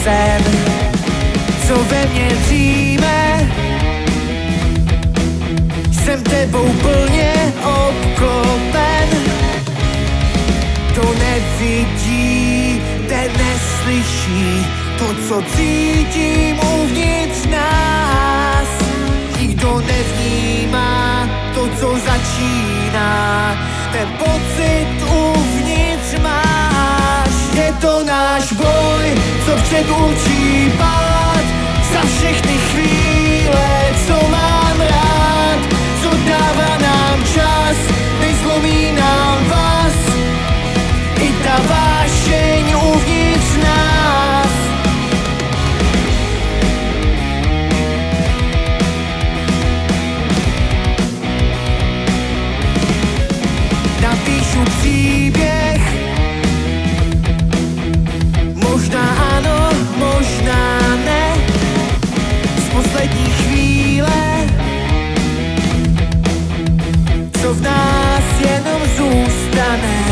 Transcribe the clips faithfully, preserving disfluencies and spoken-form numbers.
sen, co ve mně dříme. Jsem tebou plně obklopen. To nevidí, ten neslyší to, co cítím uvnitř nás. Nikdo nevnímá to, co začíná, ten pocit uvnitř máš. Je to náš boj, co před učí pát, za všechny chvíle, co mám rád, co dává nám čas, nezlomí nám vás, i ta vášeň uvnitř nás. Napíšu příběh, možná ano, možná ne, z poslední chvíle, co v nás jenom zůstane.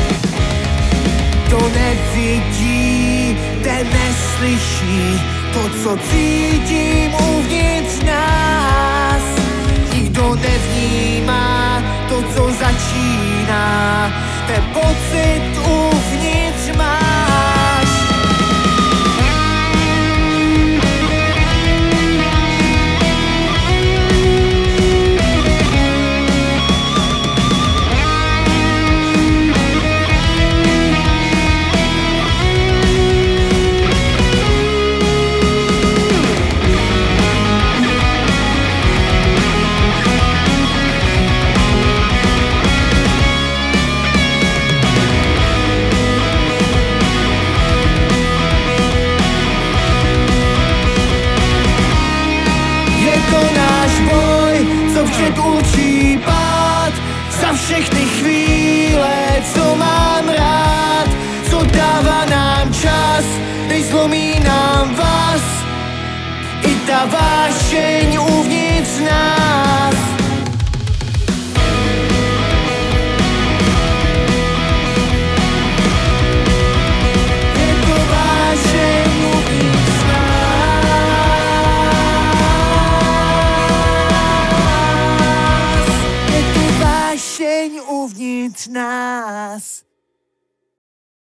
To nevidí, ten neslyší to, co cítím uvnitř nás. Nikdo nevnímá to, co začíná, ten pocit uvnitř.